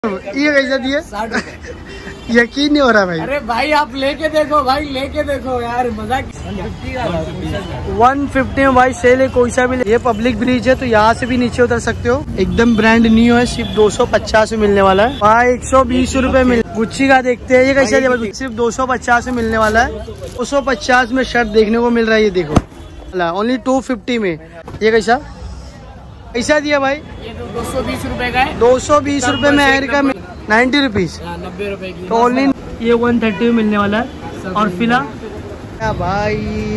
ये कैसा दिए? 60 रुपए। यकीन नहीं हो रहा भाई। अरे भाई आप लेके देखो भाई, लेके देखो यार, मजाक। 150 में भाई सेल है, कोई सा भी ले। ये पब्लिक ब्रिज है तो यहाँ से भी नीचे उतर सकते हो। एकदम ब्रांड न्यू है, सिर्फ 250 में मिलने वाला है भाई। 120 रुपए मिल। गुच्ची का देखते हैं, ये कैसा दिया भाई? सिर्फ 250 में मिलने वाला है। 250 में शर्ट देखने को मिल रहा है, ये देखो ओनली 250 में। ये कैसा कैसा दिया भाई? ये तो 220 रुपए का है। 220 रुपए में एयर का 90 रुपीज, 90 रुपए की। तो ओनली ये 130 में मिलने वाला है। और फिलहाल भाई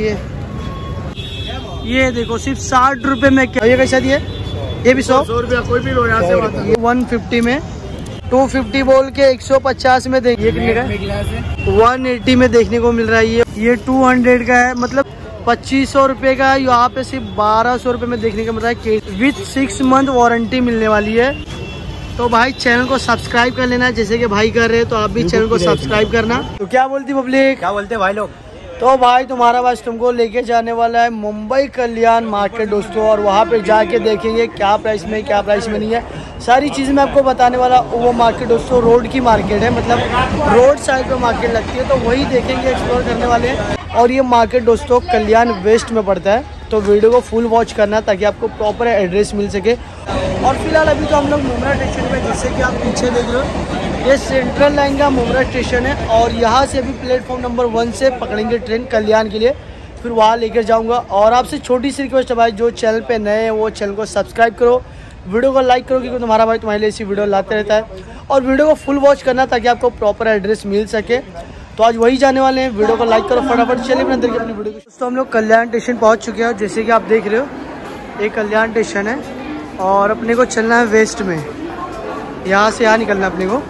ये देखो सिर्फ 60 रुपए में। क्या ये कैसा दिए? ये भी 100 रुपया, कोई भी लो यहाँ से। 150 में 250 बोल के 150 में देखिए कितने का? 180 में देखने को मिल रहा है। ये 200 का है, मतलब 2500 रुपए का। यहाँ पे सिर्फ 1200 रुपए में देखने को मिल रहा है। विथ 6 मंथ वारंटी मिलने वाली है। तो भाई चैनल को सब्सक्राइब कर लेना, जैसे कि भाई कर रहे हैं तो आप भी चैनल को सब्सक्राइब करना। तो क्या बोलती पब्लिक? क्या बोलते भाई लोग? तो भाई तुम्हारा बस तुमको लेके जाने वाला है मुंबई कल्याण मार्केट दोस्तों, और वहाँ पे जाके देखेंगे क्या प्राइस में क्या प्राइस में नहीं है। सारी चीज़ें मैं आपको बताने वाला। वो मार्केट दोस्तों रोड की मार्केट है, मतलब रोड साइड पे मार्केट लगती है, तो वही देखेंगे, एक्सप्लोर करने वाले हैं। और ये मार्केट दोस्तों कल्याण वेस्ट में पड़ता है, तो वीडियो को फुल वॉच करना ताकि आपको प्रॉपर एड्रेस मिल सके। और फिलहाल अभी तो हम लोग मुमरा स्टेशन पे, जैसे कि आप पीछे देख रहे हो, ये सेंट्रल लाइन का मुमरा स्टेशन है। और यहाँ से अभी प्लेटफॉर्म नंबर 1 से पकड़ेंगे ट्रेन कल्याण के लिए, फिर वहाँ लेकर जाऊँगा। और आपसे छोटी सी रिक्वेस्ट है भाई, जो चैनल पे नए हैं वो चैनल को सब्सक्राइब करो, वीडियो को लाइक करो, क्योंकि तुम्हारा भाई तुम्हारे लिए ऐसी वीडियो लाते रहता है। और वीडियो को फुल वॉच करना ताकि आपको प्रॉपर एड्रेस मिल सके। तो आज वही जाने वाले हैं। वीडियो को लाइक करो फटाफट। चलिए अपने अंदर की अपनी वीडियो को। तो हम लोग कल्याण स्टेशन पहुंच चुके हैं, जैसे कि आप देख रहे हो ये कल्याण स्टेशन है। और अपने को चलना है वेस्ट में, यहाँ से यहाँ निकलना अपने को।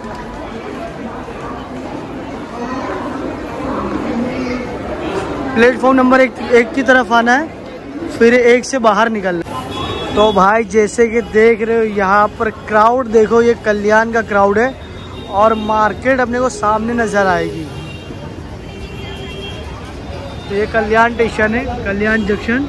प्लेटफॉर्म नंबर एक की तरफ आना है, फिर 1 से बाहर निकलना। तो भाई जैसे कि देख रहे हो यहाँ पर क्राउड देखो, ये कल्याण का क्राउड है। और मार्केट अपने को सामने नजर आएगी। तो ये कल्याण स्टेशन है, कल्याण जंक्शन।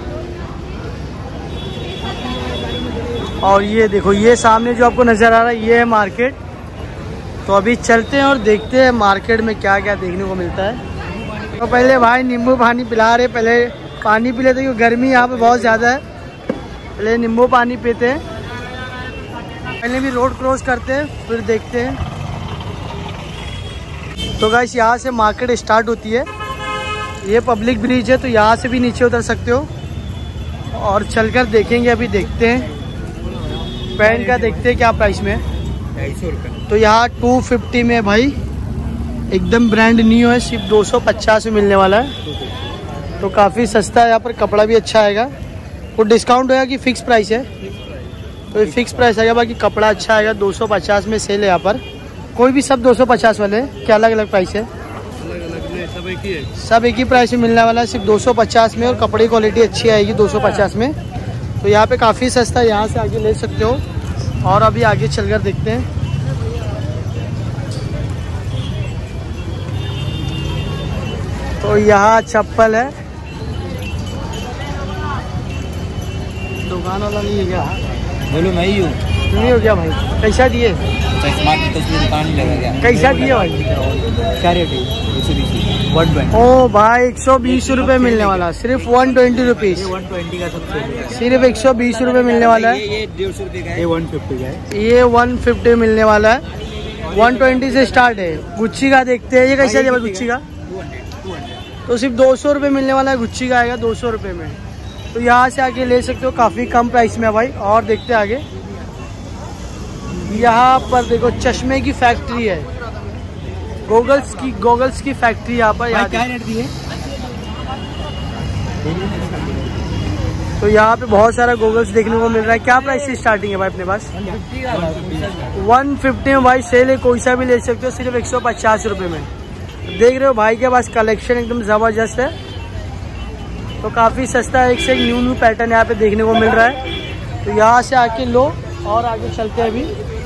और ये देखो ये सामने जो आपको नज़र आ रहा है ये है मार्केट। तो अभी चलते हैं और देखते हैं मार्केट में क्या क्या देखने को मिलता है। तो पहले भाई नींबू पानी पिला रहे, पहले पानी पी लेते क्योंकि गर्मी यहाँ पे बहुत ज़्यादा है। पहले नींबू पानी पीते हैं, पहले भी रोड क्रॉस करते हैं, फिर देखते हैं। तो गाइस यहाँ से मार्केट स्टार्ट होती है। ये पब्लिक ब्रिज है तो यहाँ से भी नीचे उतर सकते हो। और चलकर देखेंगे, अभी देखते हैं पैंट का, देखते हैं क्या प्राइस में है। 250 रुपये। तो यहाँ 250 में भाई, एकदम ब्रांड न्यू है, सिर्फ 250 में मिलने वाला है। तो काफ़ी सस्ता है, यहाँ पर कपड़ा भी अच्छा आएगा। कुछ डिस्काउंट होगा कि फिक्स प्राइस है? तो ये फिक्स प्राइस आएगा, बाकी कपड़ा अच्छा आएगा। 250 में सेल है यहाँ पर। कोई भी सब 250 वाले हैं, क्या अलग अलग प्राइस है? अलग अलग नहीं, सब एक ही है। सब एक ही प्राइस में मिलने वाला है, सिर्फ 250 में। और कपड़े की क्वालिटी अच्छी आएगी 250 में। तो यहाँ पे काफ़ी सस्ता है, यहाँ से आगे ले सकते हो। और अभी आगे चलकर देखते हैं। तो यहाँ चप्पल है, दुकान वाला नहीं है क्या? बोलो मैं ही हूँ। नहीं हो गया भाई? कैसा दिए? चश्मा की तस्वीर दुकान ही लगा गया। कैसा दिए भाई? क्या रेट है? 120। ओ भाई 120 रुपए मिलने वाला, सिर्फ 120 रुपीज। 120 का सबसे सिर्फ 120 रुपए मिलने वाला है। ये 150 रुपये का है। ये 150 का है। ये 150 मिलने वाला है, 120 से स्टार्ट है। गुच्ची का देखते हैं, ये कैसा दिया गुच्ची का? 200। तो सिर्फ 200 रुपये मिलने वाला है, गुच्ची का आएगा 200 रुपये में। तो यहाँ से आके ले सकते हो, काफ़ी कम प्राइस में है भाई। और देखते हैं आगे। यहाँ पर देखो चश्मे की फैक्ट्री है, गॉगल्स की फैक्ट्री यहाँ पर। क्या रेट दी है? तो यहाँ पे बहुत सारा गॉगल्स देखने को मिल रहा है। क्या प्राइस से स्टार्टिंग है भाई अपने पास? 150 में भाई सेल है, कोई सा भी ले सकते हो, सिर्फ 150 रुपये में। देख रहे हो भाई के पास कलेक्शन एकदम ज़बरदस्त है। तो काफ़ी सस्ता है, एक से एक न्यू पैटर्न यहाँ पे देखने को मिल रहा है। तो यहाँ से आके लो और आगे चलते हैं अभी।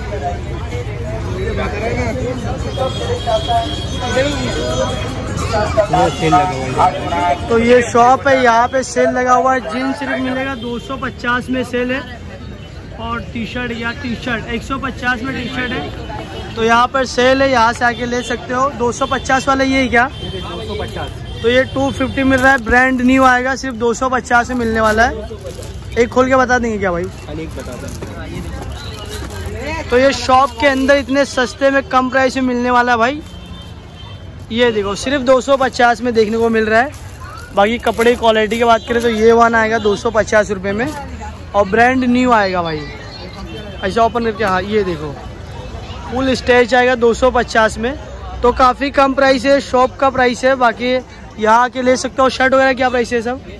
तो ये शॉप है, यहाँ पे सेल लगा हुआ है। जीन्स सिर्फ मिलेगा 250 में सेल है। और टी शर्ट या टी शर्ट 150 में टी शर्ट है। तो यहाँ पर सेल है, यहाँ से आके ले सकते हो। 250 वाला ये है क्या? 250। तो ये 250 मिल रहा है, ब्रांड न्यू आएगा, सिर्फ 250 में मिलने वाला है। एक खोल के बता देंगे क्या भाई? एक बता दें। तो ये शॉप के अंदर इतने सस्ते में कम प्राइस में मिलने वाला है भाई। ये देखो सिर्फ 250 में देखने को मिल रहा है। बाकी कपड़े की क्वालिटी की बात करें तो ये वन आएगा 250 रुपये में और ब्रांड न्यू आएगा भाई। ऐसा ओपन करके, हाँ ये देखो फुल स्टेच आएगा 250 में। तो काफ़ी कम प्राइस है, शॉप का प्राइस है। बाकी यहाँ आके ले सकते हो। शर्ट वगैरह क्या प्राइस है सब?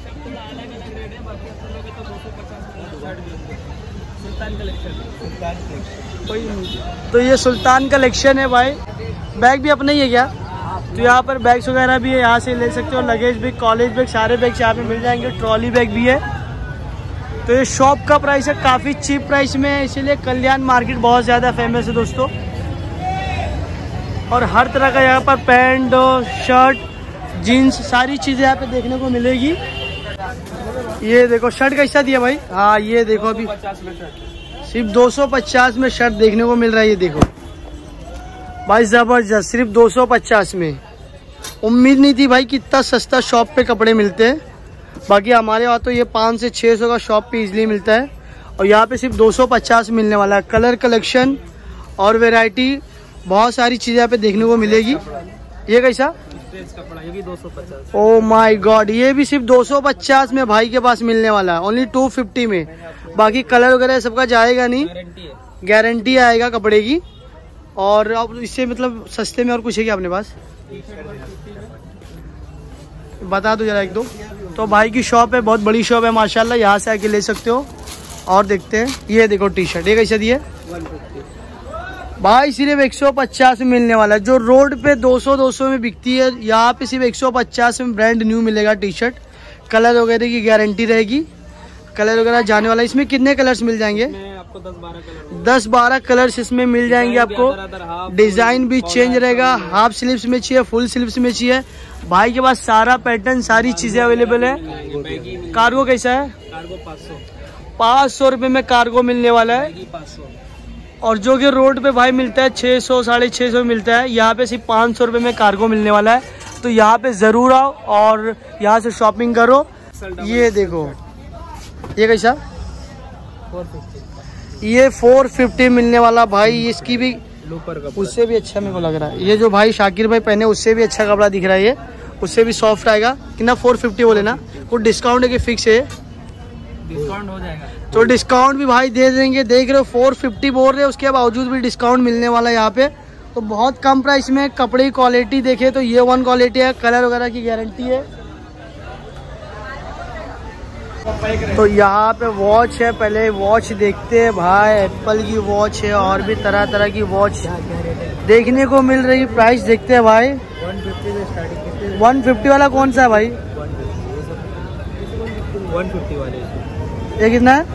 तो ये सुल्तान कलेक्शन है भाई। बैग भी अपना ही है क्या? तो यहाँ पर बैग्स वगैरह भी है, यहाँ से ले सकते हो। लगेज बैग, कॉलेज बैग, सारे बैग्स यहाँ पे मिल जाएंगे। ट्रॉली बैग भी है। तो ये शॉप का प्राइस है, काफ़ी चीप प्राइस में है, इसीलिए कल्याण मार्केट बहुत ज़्यादा फेमस है दोस्तों। और हर तरह का यहाँ पर पैंट, शर्ट, जीन्स, सारी चीज़ें यहाँ पे देखने को मिलेगी। ये देखो शर्ट कैसा दिया भाई? हाँ ये देखो अभी सिर्फ 250 में शर्ट देखने को मिल रहा है। ये देखो भाई ज़बरदस्त, सिर्फ 250 में। उम्मीद नहीं थी भाई कि इतना सस्ता शॉप पे कपड़े मिलते हैं। बाकी हमारे वहाँ तो ये 500 से 600 का शॉप पे इजीली मिलता है और यहाँ पे सिर्फ 250 मिलने वाला है। कलर कलेक्शन और वैरायटी बहुत सारी चीज़ें यहाँ पे देखने को मिलेगी। ये कैसा कपड़ा? ये भी 250। ओ माय गॉड, ये भी सिर्फ 250 में भाई के पास मिलने वाला है, ओनली 250 में। बाकी कलर वगैरह सबका जाएगा नहीं, गारंटी आएगा कपड़े की। और अब इससे मतलब सस्ते में और कुछ है क्या अपने पास? बता दो जरा एक दो। तो भाई की शॉप है, बहुत बड़ी शॉप है माशाल्लाह, यहाँ से आके ले सकते हो। और देखते हैं, ये देखो टी शर्ट, ये कैसे दिए भाई? सिर्फ 150 में मिलने वाला है। जो रोड पे 200 में बिकती है, यहाँ पे सिर्फ 150 में ब्रांड न्यू मिलेगा टी शर्ट। कलर वगैरह की गारंटी रहेगी, कलर वगैरह जाने वाला है। इसमें कितने कलर्स मिल जाएंगे? आपको 10-12 कलर्स इसमें मिल जाएंगे आपको। डिजाइन भी चेंज रहेगा। हाफ स्लीव्स में चाहिए, फुल स्लीव्स में चाहिए, भाई के पास सारा पैटर्न, सारी चीजें अवेलेबल है। कार्गो कैसा है? कार्गो 500 रुपये में कार्गो मिलने वाला है। 500। और जो कि रोड पे भाई मिलता है 600 650 मिलता है, यहाँ पे सिर्फ 500 रुपये में कार्गो मिलने वाला है। तो यहाँ पे जरूर आओ और यहाँ से शॉपिंग करो। ये देखो ये कैसा? 450। ये 450 मिलने वाला भाई। इसकी भी लूपर कपड़ा, उससे भी अच्छा मेरे को लग रहा है। ये जो भाई शाकिर भाई पहने उससे भी अच्छा कपड़ा दिख रहा है। ये उससे भी सॉफ्ट आएगा। कितना? 450 बोले ना? कुछ डिस्काउंट है कि फिक्स है? डिस्काउंट हो जाएगा। तो डिस्काउंट भी भाई दे देंगे। देख रहे हो 450 बोल रहे हैं, उसके बावजूद भी डिस्काउंट मिलने वाला है यहाँ पे। तो बहुत कम प्राइस में कपड़े की क्वालिटी देखे तो ये वन क्वालिटी है, कलर वगैरह की गारंटी है। तो यहाँ पे वॉच है, पहले वॉच देखते हैं भाई। एप्पल की वॉच है और भी तरह तरह की वॉच देखने को मिल रही। प्राइस देखते हैं भाई। 150 से स्टार्टिंग। 150 वाला कौन सा है भाई? 150 वाले। ये कितना है?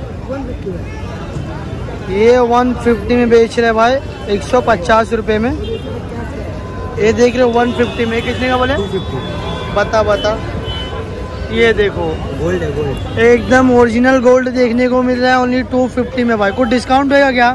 ये 150 में बेच रहे भाई, 150 रुपये में। ये देख रहे हो 150 में। कितने का बोले? 250। बता। ये देखो गोल्ड है, गोल्ड एकदम ओरिजिनल गोल्ड देखने को मिल रहा है, ओनली 250 में भाई। कुछ डिस्काउंट होगा क्या?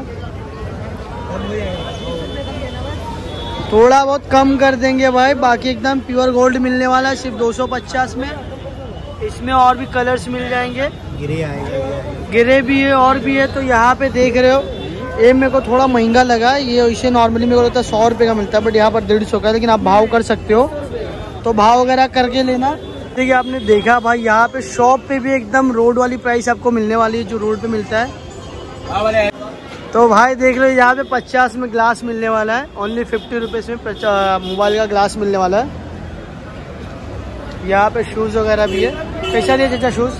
थोड़ा बहुत कम कर देंगे भाई। बाकी एकदम प्योर गोल्ड मिलने वाला है सिर्फ 250 में। इसमें और भी कलर्स मिल जाएंगे, गिरे आएगा, गिरे भी है और भी है। तो यहाँ पे देख रहे हो, ये मेरे को थोड़ा महंगा लगा। ये इसे नॉर्मली मेरे को लगता है 100 रुपये का मिलता है, बट यहाँ पर 150 का है। लेकिन आप भाव कर सकते हो, तो भाव वगैरह करके लेना। देखिए आपने देखा भाई, यहाँ पे शॉप पे भी एकदम रोड वाली प्राइस आपको मिलने वाली है, जो रोड पे मिलता है। तो भाई देख लो, यहाँ पे 50 में ग्लास मिलने वाला है, ओनली 50 रुपीज़ में मोबाइल का ग्लास मिलने वाला है। यहाँ पे शूज़ वगैरह भी है। कैसा लिया चाचा शूज़?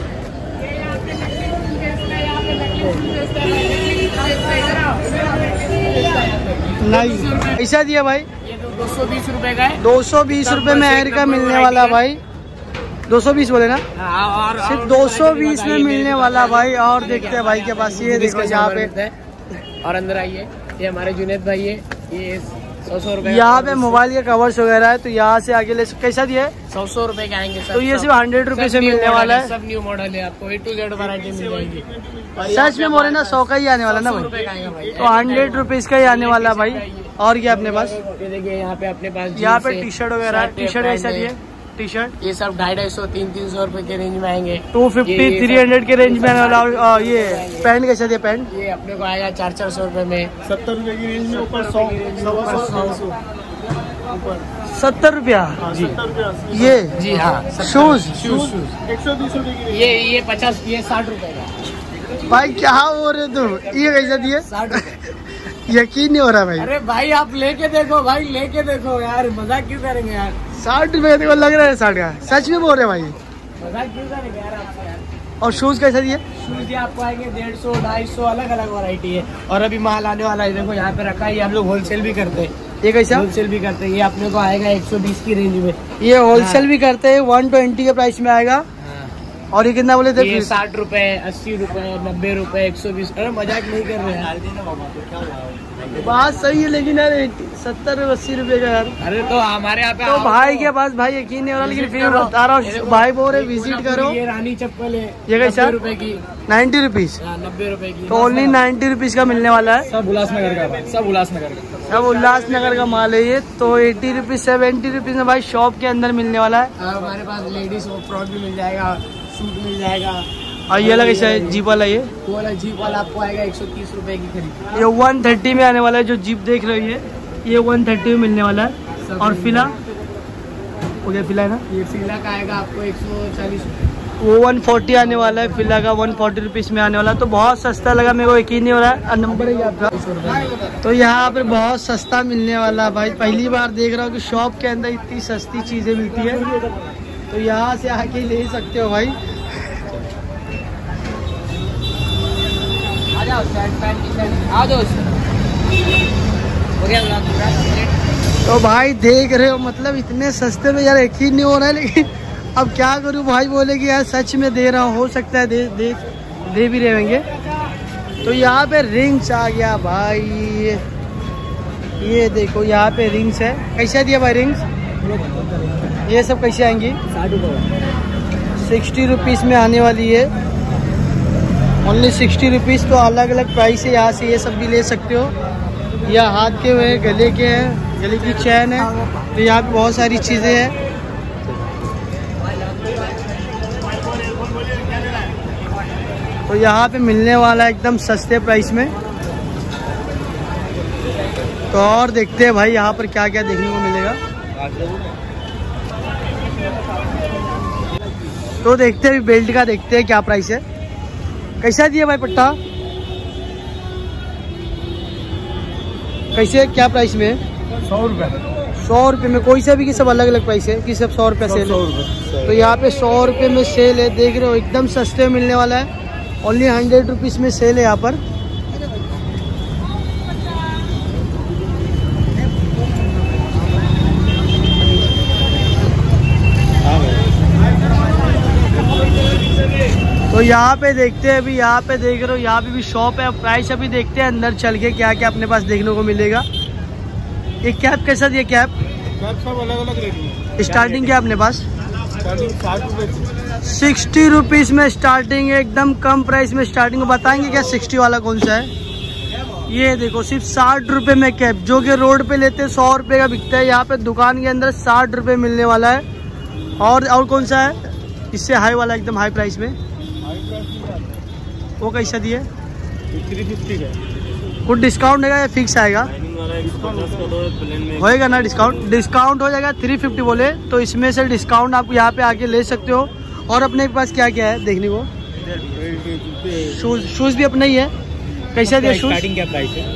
नहीं, ऐसा दिया भाई। ये तो 220 रुपए का है। 220 रुपये में एयर का मिलने वाला भाई। 220 बोले ना? और सिर्फ 220 में मिलने वाला भाई। और देखते हैं भाई के पास। ये देखो यहाँ पे। और अंदर आइए, ये हमारे जुनेद भाई है, ये 100 रुपए। यहाँ पे मोबाइल के कवर्स वगैरह है, तो यहाँ से आगे ले कैसा दिया है? 100 रुपए के आएंगे सर। तो ये सिर्फ 100 रुपए से मिलने वाला है। सब न्यू मॉडल है, आपको A to Z वैरायटी मिल जाएगी। सच में बोले ना 100 का ही आने वाला ना भाई, तो 100 रुपीज का ही आने वाला है भाई। और क्या अपने पास? देखिए यहाँ पे अपने पास यहाँ पे टी शर्ट वगैरह, टी शर्ट ऐसा दिए टी शर्ट, ये सब 250-300 रुपए के रेंज में आएंगे। 250-300 के रेंज में आने वाला। ये पैंट कैसा दिया? पैंट ये अपने को आएगा 400 रुपए में, 70 रुपए की रेंज में, ऊपर 100 70 रुपया जी। ये जी हाँ। शूज 120 रुपए की। ये 50, ये 60 रुपए का भाई, क्या हो रहे तुम? ये कैसा दिए? 60 रुपए। यकीन नहीं हो रहा भाई। अरे भाई आप लेके देखो भाई, लेके देखो यार, मजाक क्यों करेंगे यार? 60 रुपए देखो, लग रहा है 60 का। सच में बोल रहे भाई? मजाक क्यों करेंगे यार आपसे यार? और शूज कैसा दिए? शूज ये आपको आएंगे 150, 250, अलग अलग वैरायटी है। और अभी माल आने वाला है, देखो यहाँ पे रखा है। ये हम लोग होलसेल भी करते हैं। ये कैसा? होलसेल भी करते हैं। ये अपने को आएगा 120 की रेंज में। ये होलसेल भी करते हैं, 120 के प्राइस में आएगा। और ये कितना बोले थे? ये 60 रुपए, 80 रुपए, 90 रुपए, 120। अरे मजाक नहीं कर रहे हैं। बात सही है, लेकिन यार 70-80 रुपए का यार। अरे तो हमारे यहाँ पे तो भाई के पास भाई यकीन नहीं हो रहा, लेकिन फिर बता रहा हूँ भाई, बोल रहे विजिट करो। ये रानी चप्पल है, ये कैसा? 90 रुपए की। 90 रुपीज? 90 रुपए की। तो ओनली 90 रुपीज का मिलने वाला है। सब उल्लासनगर का भाई, सब उल्लासनगर का। सब उल्लासनगर का माल है ये। तो 80 रुपीज 70 रुपीज में भाई शॉप के अंदर मिलने वाला है। हमारे पास लेडीज फ्रॉक भी मिल जाएगा, सूट मिल जाएगा। और ये अलग ऐसा है जीप वाला, ये वो वाला जीप वाला आपको आएगा 130 रुपए की खरीद। ये 130 में आने वाला है। जो जीप देख रही है ये 130 में मिलने वाला है। और फिला हो गया, फिला है ना, ये फिला का आएगा आपको 140 रुपए। वो 140 आने वाला है। फिला का 140 रुपीज में आने वाला है। तो बहुत सस्ता लगा मेरे को, यकीन नहीं हो रहा है। नंबर है आपका? तो यहाँ पर बहुत सस्ता मिलने वाला है भाई। पहली बार देख रहा हूँ कि शॉप के अंदर इतनी सस्ती चीजें मिलती है। तो यहाँ से आके ले सकते हो भाई। आ जाओ, शर्ट पैंट की शर्ट आ जाओ। हो गया ब्लॉग पूरा कंप्लीट। तो भाई देख रहे हो, मतलब इतने सस्ते में यार यकीन नहीं हो रहा है। लेकिन अब क्या करूँ, भाई बोले कि यार सच में दे रहा हूँ, हो सकता है दे भी रहेंगे। तो यहाँ पे रिंग्स आ गया भाई। ये देखो यहाँ पे रिंग्स है। कैसा दिया भाई रिंग्स? ये सब कैसे आएंगी? 60 रुपीज़ में आने वाली है। Only 60 rupees. तो अलग अलग प्राइस है। यहाँ से ये सब भी ले सकते हो। या हाथ के हुए, गले के हैं, गले की चैन है। तो यहाँ पे बहुत सारी चीज़ें हैं। तो यहाँ पे मिलने वाला है एकदम सस्ते प्राइस में। तो और देखते हैं भाई यहाँ पर क्या क्या देखने को मिलेगा। तो देखते हैं बेल्ट का, देखते हैं क्या प्राइस है। कैसा दिया भाई पट्टा? कैसे, क्या प्राइस में? 100 रुपए। 100 रुपये में। कोई सा भी कि सब अलग अलग प्राइस है कि सब 100 रुपये सेल है? तो यहाँ पे 100 रुपये में सेल है। देख रहे हो एकदम सस्ते में मिलने वाला है। ओनली 100 रुपीज़ में सेल है यहाँ पर। तो यहाँ पे देखते हैं, अभी यहाँ पे देख रहे हो, यहाँ पे भी शॉप है। प्राइस अभी देखते हैं अंदर चल के क्या क्या अपने पास देखने को मिलेगा। ये कैप कैसा दिया? कैप सब अलग अलग रेट में। स्टार्टिंग क्या अपने पास? 60 रुपीज़ में स्टार्टिंग है। एकदम कम प्राइस में स्टार्टिंग। बताएंगे क्या 60 वाला कौन सा है? ये देखो सिर्फ 60 रुपये में कैप, जो कि रोड पे लेते हैं 100 रुपये का बिकता है। यहाँ पे दुकान के अंदर 60 रुपये मिलने वाला है। और कौन सा है इससे हाई वाला, एकदम हाई प्राइस में? वो कैसा दिए? 350 का। कुछ डिस्काउंट है या फिक्स आएगा? होएगा ना डिस्काउंट? डिस्काउंट हो जाएगा। 350 बोले तो इसमें से डिस्काउंट आप यहाँ पे आके ले सकते हो। और अपने पास क्या क्या है देखने को? शूज भी अपना ही है। कैसा दिया शूज? स्टार्टिंग क्या प्राइस है?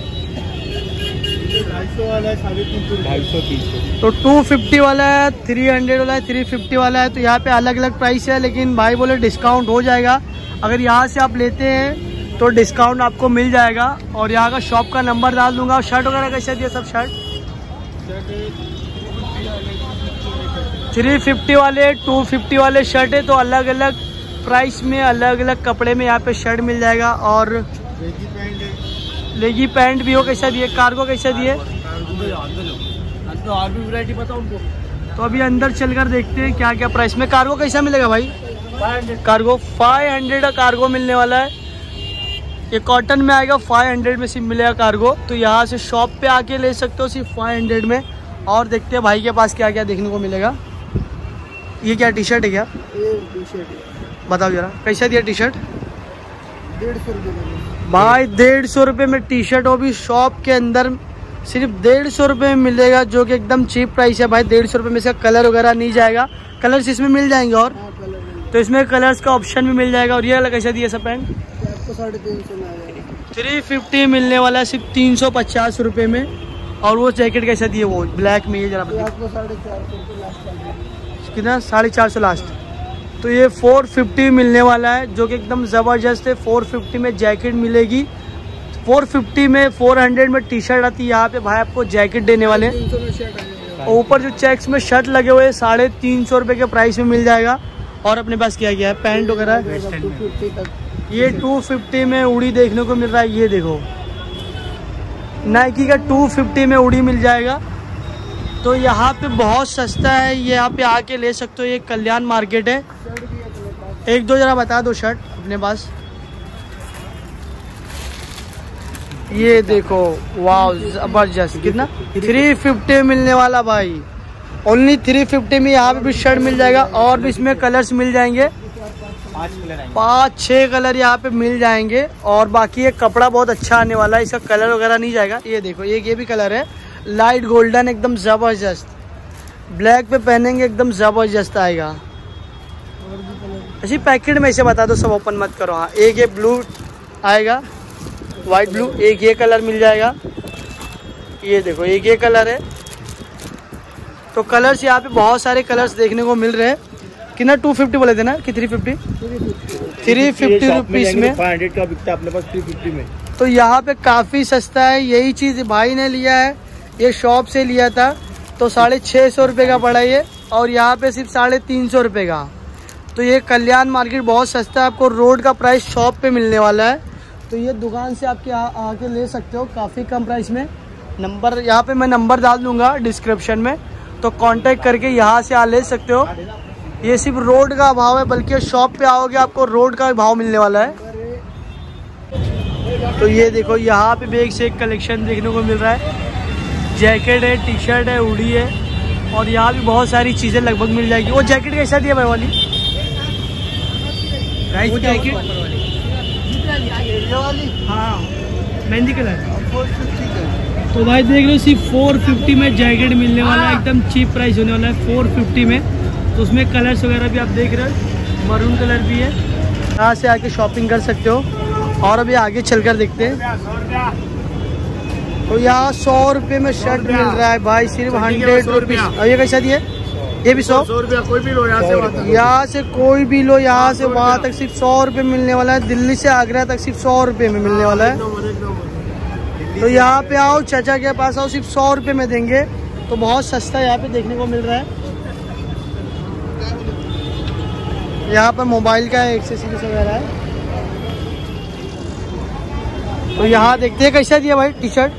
250 वाला है, 250। तो 250 वाला है, 300 वाला है, 350 वाला है। तो यहाँ पे अलग अलग प्राइस है। लेकिन भाई बोले डिस्काउंट हो जाएगा। अगर यहाँ से आप लेते हैं तो डिस्काउंट आपको मिल जाएगा। और यहाँ का शॉप का नंबर डाल दूंगा। और शर्ट वगैरह कैसे दिया? सब शर्ट 350 वाले, 250 वाले शर्ट है। तो अलग अलग प्राइस में, अलग अलग कपड़े में यहाँ पे शर्ट मिल जाएगा। और लेगी पैंट भी हो। कैसा दिए? कार्गो कैसा दिए? तो और भी वैरायटी बताओ उनको। तो अभी अंदर चलकर देखते हैं क्या क्या प्राइस में। कार्गो कैसा मिलेगा भाई? 500 कार्गो 500 का कार्गो मिलने वाला है। ये कॉटन में आएगा, 500 में सिर्फ मिलेगा कार्गो। तो यहाँ से शॉप पे आके ले सकते हो सिर्फ 500 में। और देखते हैं भाई के पास क्या क्या देखने को मिलेगा। ये क्या टी शर्ट है क्या? ये टी शर्ट बताओ जरा कैसा दिया टी शर्ट? 150 रुपये भाई 150 रुपये में टी शर्ट, वो भी शॉप के अंदर सिर्फ 150 रुपये में मिलेगा, जो कि एकदम चीप प्राइस है भाई। 150 रुपये में इसका कलर वगैरह नहीं जाएगा, कलर्स इसमें मिल जाएंगे। और तो इसमें कलर्स का ऑप्शन भी मिल जाएगा। और ये वाला कैसा दिया सब पैंट? आपको 350 में आ जाएगा। 350 मिलने वाला है सिर्फ 350 रुपये में। और वो जैकेट कैसा दिए वो ब्लैक में? ये जरा आपको 450 रुपये लास्ट कितना? 450 लास्ट। तो ये 450 मिलने वाला है, जो कि एकदम ज़बरदस्त है। 450 में जैकेट मिलेगी। 450 में 400 में टी शर्ट आती है। यहाँ पे भाई आपको जैकेट देने वाले हैं। 300 में शर्ट आ जाएगा। और ऊपर जो चेक्स में शर्ट लगे हुए 350 रुपये के प्राइस में मिल जाएगा। और अपने पास क्या क्या है? पैंट वगैरह है। 250 तक ये 250 में उड़ी देखने को मिल रहा है। ये देखो नाइकी का 250 में उड़ी मिल जाएगा। तो यहाँ पे बहुत सस्ता है, ये यहाँ पे आके ले सकते हो। ये कल्याण मार्केट है। एक दो जरा बता दो शर्ट अपने पास। ये देखो वाह जबरदस्त। कितना? 350 मिलने वाला भाई। ओनली 350 में यहाँ पे भी शर्ट मिल जाएगा। और भी इसमें कलर्स मिल जाएंगे, 5-6 कलर यहाँ पे मिल जाएंगे। और बाकी ये कपड़ा बहुत अच्छा आने वाला है, इसका कलर वगैरह नहीं जाएगा। ये देखो ये भी कलर है लाइट गोल्डन, एकदम जबरदस्त। ब्लैक पे पहनेंगे एकदम जबरदस्त आएगा। ऐसी पैकेट में इसे बता दो, सब ओपन मत करो। हाँ एक ये ब्लू आएगा, वाइट ब्लू। एक ये कलर मिल जाएगा। ये देखो एक ये कलर है। तो कलर्स यहाँ पे बहुत सारे कलर्स देखने को मिल रहे हैं। कितना? 250 बोले थे ना कि 350? 350 रुपीज़ में 500 का बिकता है अपने पास 350 में। तो यहाँ पे काफ़ी सस्ता है। यही चीज़ भाई ने लिया है, ये शॉप से लिया था। तो 650 रुपये का पड़ा ये। और यहाँ पे सिर्फ 350 रुपये का। तो ये कल्याण मार्केट बहुत सस्ता है। आपको रोड का प्राइस शॉप पे मिलने वाला है। तो ये दुकान से आपके आके ले सकते हो काफ़ी कम प्राइस में। नंबर यहाँ पे मैं नंबर डाल दूंगा डिस्क्रिप्शन में, तो कांटेक्ट करके यहाँ से ले सकते हो। ये सिर्फ रोड का भाव है, बल्कि शॉप पे आओगे आपको रोड का भाव मिलने वाला है। तो ये देखो यहाँ पे भी एक से एक कलेक्शन देखने को मिल रहा है। जैकेट है, टी शर्ट है, हुडी है। और यहाँ भी बहुत सारी चीज़ें लगभग मिल जाएगी। वो जैकेट कैसा दिया भाई वाली? जैकेट हाँ मेहंदी कलर। तो भाई देख लो सिर्फ 450 में जैकेट मिलने वाला है। एकदम चीप प्राइस होने वाला है 450 में। तो उसमें कलर्स वगैरह भी आप देख रहे हो, मरून कलर भी है। यहाँ से आके शॉपिंग कर सकते हो। और अभी आगे चलकर देखते हैं। तो यहाँ 100 रुपये में शर्ट मिल रहा है भाई, सिर्फ 100 रुपीज़। और ये कैसा दिए? ये भी 100 रुपया। कोई भी लो यहाँ से कोई भी लो, यहाँ से वहाँ तक सिर्फ 100 रुपये मिलने वाला है। दिल्ली से आगरा तक सिर्फ 100 रुपये में मिलने वाला है। तो यहाँ पे आओ, चाचा के पास आओ, सिर्फ 100 रुपये में देंगे। तो बहुत सस्ता यहाँ पे देखने को मिल रहा है। यहाँ पर मोबाइल का एक्सेसरीज वगैरह है। तो यहाँ देखते हैं कैसा दिया भाई टी शर्ट?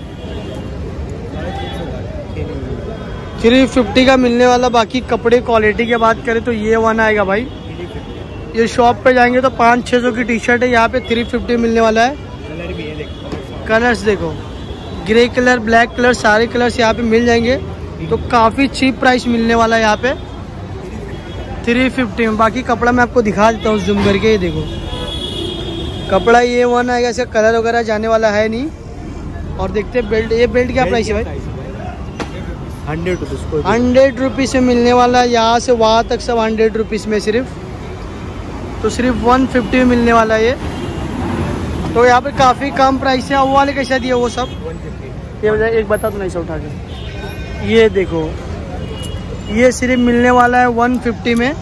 350 का मिलने वाला। बाकी कपड़े क्वालिटी की बात करें तो ये वन आएगा भाई। ये शॉप पे जाएंगे तो 500-600 की टी शर्ट है, यहाँ पे 350 मिलने वाला है। कलर भी है देखो। कलर्स देखो, ग्रे कलर, ब्लैक कलर, सारे कलर्स यहाँ पे मिल जाएंगे। तो काफ़ी चीप प्राइस मिलने वाला है यहाँ पे 350 में। बाकी कपड़ा मैं आपको दिखा देता हूँ जूम करके। ये देखो कपड़ा ये वन आएगा, इसका कलर वगैरह जाने वाला है नहीं। और देखते हैं बेल्ट। ये बेल्ट क्या प्राइस है भाई? 100 रुपीज़। 100 रुपीज़ में मिलने वाला है। यहाँ से वहाँ तक सब 100 रुपीज़ में सिर्फ। तो सिर्फ 150 में मिलने वाला है ये। तो यहाँ पे काफ़ी कम प्राइस है। वो वाले कैसा दिया? वो सब 150। ये एक बता दो नहीं से उठा के। ये देखो ये सिर्फ मिलने वाला है 150 में।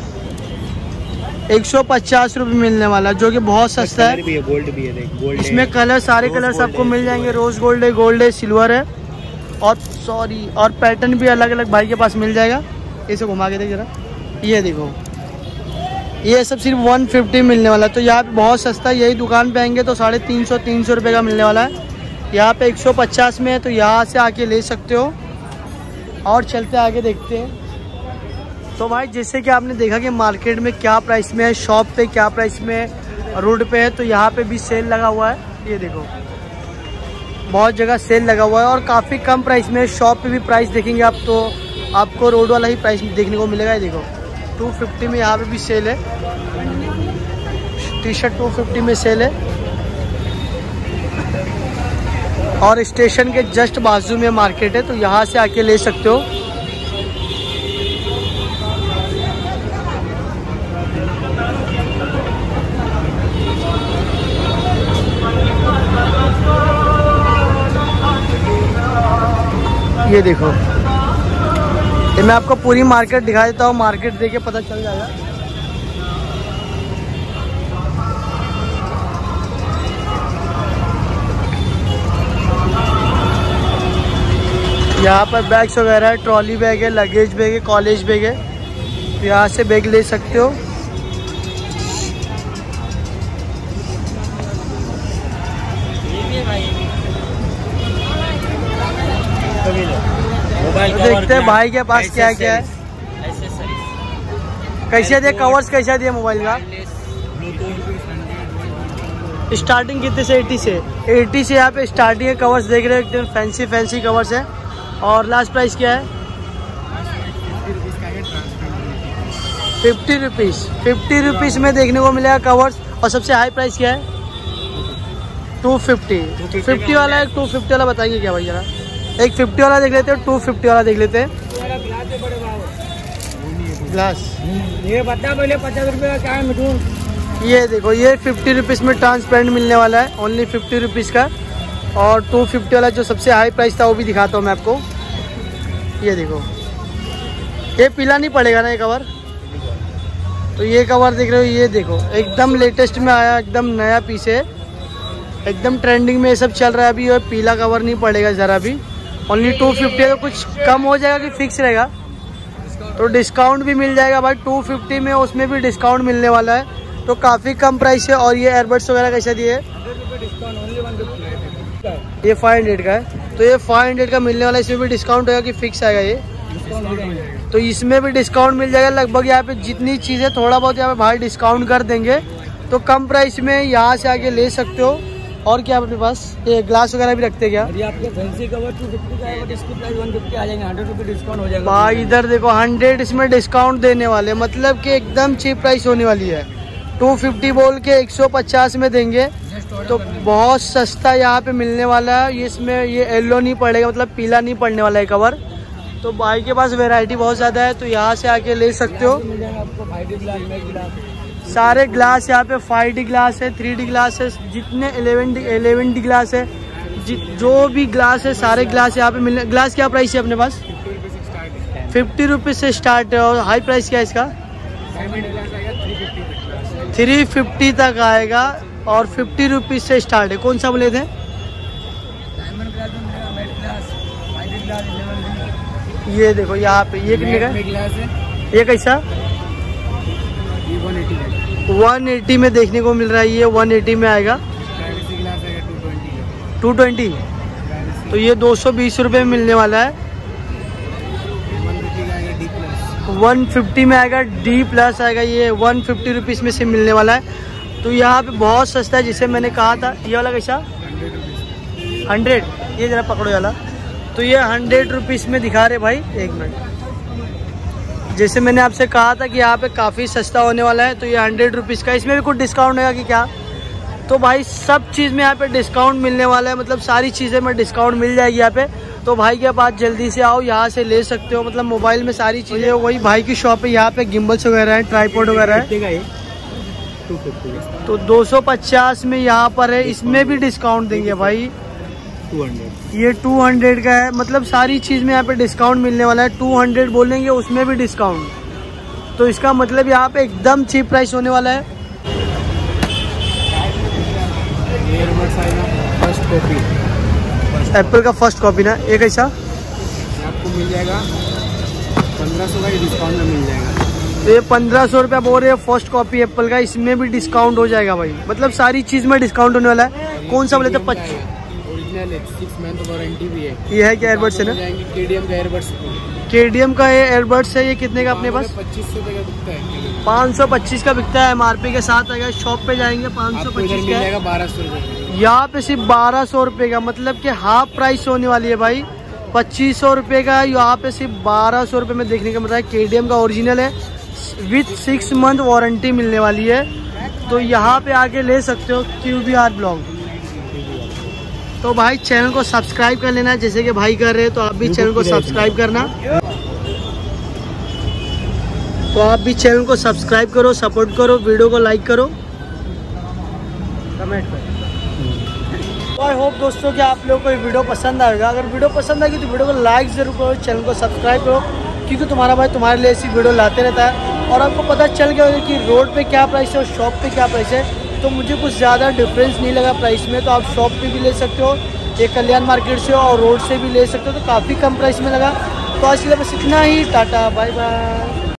150 रुपये मिलने वाला है, जो कि बहुत सस्ता है। भी है, गोल्ड भी है, देख गोल्ड। इसमें कलर सारे कलर्स आपको मिल जाएंगे। रोज गोल्ड है, सिल्वर है। और पैटर्न भी अलग अलग भाई के पास मिल जाएगा। इसे घुमा के देख जरा। ये देखो ये सब सिर्फ 150 मिलने वाला है। तो यहाँ पे बहुत सस्ता है। यही दुकान पे आएंगे तो 350-300 रुपये का मिलने वाला है। यहाँ पे 150 में है, तो यहाँ से आके ले सकते हो। और चलते आगे देखते हैं। तो भाई जैसे कि आपने देखा कि मार्केट में क्या प्राइस में है, शॉप पे क्या प्राइस में है, रोड पे है, तो यहाँ पे भी सेल लगा हुआ है। ये देखो बहुत जगह सेल लगा हुआ है और काफ़ी कम प्राइस में। शॉप पे भी प्राइस देखेंगे आप तो आपको रोड वाला ही प्राइस देखने को मिलेगा। ये देखो 250 में यहाँ पे भी सेल है। टी शर्ट 250 में सेल है और स्टेशन के जस्ट बाजू में मार्केट है, तो यहाँ से आके ले सकते हो। ये देखो, ये मैं आपको पूरी मार्केट दिखा देता हूँ, मार्केट देख के पता चल जाएगा। यहाँ पर बैग्स वगैरह है, ट्रॉली बैग है, लगेज बैग है, कॉलेज बैग है, तो यहाँ से बैग ले सकते हो। तो देखते हैं भाई के पास क्या क्या है। कैसे दिए कवर्स, कैसा दिए मोबाइल का? स्टार्टिंग कितने से? 80 से यहाँ पे स्टार्टिंग है। कवर्स देख रहे हो एकदम फैंसी कवर्स है। और लास्ट प्राइस क्या है? 50 रुपीज़ में देखने को मिलेगा कवर्स। और सबसे हाई प्राइस क्या है? 250। 50 वाला है, 250 वाला बताइए क्या भाई जरा? एक 50 वाला देख लेते हैं, 250 वाला देख लेते हैं। ग्लास ये बता पहले 50 रुपये का क्या है मिठू? ये देखो, ये 50 रुपीज़ में ट्रांसपेरेंट मिलने वाला है, ओनली 50 रुपीज़ का। और 250 वाला जो सबसे हाई प्राइस था वो भी दिखाता हूँ मैं आपको। ये देखो, ये पीला नहीं पड़ेगा ना ये कवर? तो ये कवर देख रहे हो, ये देखो एकदम लेटेस्ट में आया, एकदम नया पीस है, एकदम ट्रेंडिंग में ये सब चल रहा है अभी। और पीला कवर नहीं पड़ेगा ज़रा भी। ओनली 250 है, तो कुछ कम हो जाएगा कि फिक्स रहेगा? तो डिस्काउंट भी मिल जाएगा भाई 250 में, उसमें भी डिस्काउंट मिलने वाला है, तो काफ़ी कम प्राइस है। और ये एयरबड्स वगैरह कैसा दिए? ये 500 का है, तो ये 500 का मिलने वाला है। इसमें भी डिस्काउंट होगा कि फिक्स आएगा ये? तो इसमें भी डिस्काउंट मिल जाएगा लगभग। यहाँ पे जितनी चीज़ें थोड़ा बहुत यहाँ पे भाई डिस्काउंट कर देंगे, तो कम प्राइस में यहाँ से आके ले सकते हो। और क्या अपने पास ये ग्लास वगैरह भी रखते हैं क्या? ये आपके फैंसी कवर 250 का है, बट इसकी प्राइस 150 आ जाएंगे। 100 रुपये डिस्काउंट हो जाएगा भाई। इधर देखो 100 इसमें डिस्काउंट देने वाले, मतलब कि एकदम चीप प्राइस होने वाली है। 250 बोल के 150 में देंगे, तो बहुत सस्ता यहाँ पे मिलने वाला है। इसमें ये येलो नहीं पड़ेगा, मतलब पीला नहीं पड़ने वाला है कवर। तो भाई के पास वैरायटी बहुत ज़्यादा है, तो यहाँ से आके ले सकते हो। सारे ग्लास यहाँ पे 5D ग्लास है, 3D ग्लास है, जितने 11D ग्लास है, जो भी ग्लास है सारे ग्लास यहाँ पे मिलने। ग्लास क्या प्राइस है अपने पास? 50 रुपीज़ से स्टार्ट है। और हाई प्राइस क्या है इसका? 350 तक आएगा और 50 रुपीज़ से स्टार्ट है। कौन सा बोले थे? ये देखो यहाँ पे ये कितने का है? ये कैसा? 180 में देखने को मिल रहा है। ये 180 में आएगा। 220, तो ये 220 रुपये में मिलने वाला है। 150 में आएगा, D+ आएगा। ये 150 रुपीज़ में से मिलने वाला है। तो यहाँ पे बहुत सस्ता है, जिसे मैंने कहा था। ये वाला कैसा? 100। ये जरा पकड़ो वाला, तो ये 100 रुपीज़ में दिखा रहे भाई। एक मिनट, जैसे मैंने आपसे कहा था कि यहाँ पे काफ़ी सस्ता होने वाला है, तो ये 100 रुपीज़ का। इसमें भी कुछ डिस्काउंट होगा कि क्या? तो भाई सब चीज़ में यहाँ पे डिस्काउंट मिलने वाला है, मतलब सारी चीज़ें में डिस्काउंट मिल जाएगी यहाँ पे। तो भाई के पास जल्दी से आओ, यहाँ से ले सकते हो। मतलब मोबाइल में सारी चीज़ें, वही भाई की शॉप है। यहाँ पे गिम्बल्स वगैरह है, ट्राईपॉड वगैरह है। 250 तो 250 में यहाँ पर है। इसमें भी डिस्काउंट देंगे भाई। 200 ये 200 का है, मतलब सारी चीज़ में यहाँ पे डिस्काउंट मिलने वाला है। 200 बोलेंगे उसमें भी डिस्काउंट, तो इसका मतलब यहाँ पे एकदम चीप प्राइस होने वाला है। फर्स्ट कॉपी, एप्पल का फर्स्ट कॉपी ना? ये कैसा? आपको मिल जाएगा 1500 का, डिस्काउंट में मिल जाएगा। तो ये 1500 रुपया बोल रहे हैं फर्स्ट कॉपी एप्पल का। इसमें भी डिस्काउंट हो जाएगा भाई, मतलब सारी चीज़ में डिस्काउंट होने वाला है। कौन सा बोले थे? ओरिजिनल है, 6 मंथ वारंटी भी है। ये है क्या एयरबड्स है ना? KDM का एयरबड्स। KDM का ये एयरबड्स है, ये कितने का अपने पास? 2500 का बिकता है। 525 का बिकता है, MRP के साथ आएगा। शॉप पे जाएंगे 525 का, 1200 रुपये। यहाँ पे सिर्फ 1200 रुपये का, मतलब कि हाफ प्राइस होने वाली है भाई। 2500 रुपये का यहाँ पे सिर्फ 1200 रुपये में देखने का मतलब है। KDM का ओरिजिनल है, विथ 6 मंथ वारंटी मिलने वाली है। तो यहाँ पे आके ले सकते हो QBR ब्लॉग। तो भाई चैनल को सब्सक्राइब कर लेना, जैसे कि भाई कर रहे हैं, तो आप भी चैनल को सब्सक्राइब करना। तो आप भी चैनल को सब्सक्राइब करो, सपोर्ट करो, वीडियो को लाइक करो, कमेंट करो। तो आई होप दोस्तों कि आप लोगों को ये वीडियो पसंद आएगा। अगर वीडियो पसंद आएगी तो वीडियो को लाइक ज़रूर करो, चैनल को सब्सक्राइब करो, क्योंकि तुम्हारा भाई तुम्हारे लिए ऐसी वीडियो लाते रहता है। और आपको पता चल गया होगा कि रोड पे क्या प्राइस है और शॉप पे क्या प्राइस है। तो मुझे कुछ ज़्यादा डिफरेंस नहीं लगा प्राइस में। तो आप शॉप पे भी ले सकते हो, एक कल्याण मार्केट से, और रोड से भी ले सकते हो, तो काफ़ी कम प्राइस में लगा। तो आज के लिए बस इतना ही। Tata bye bye.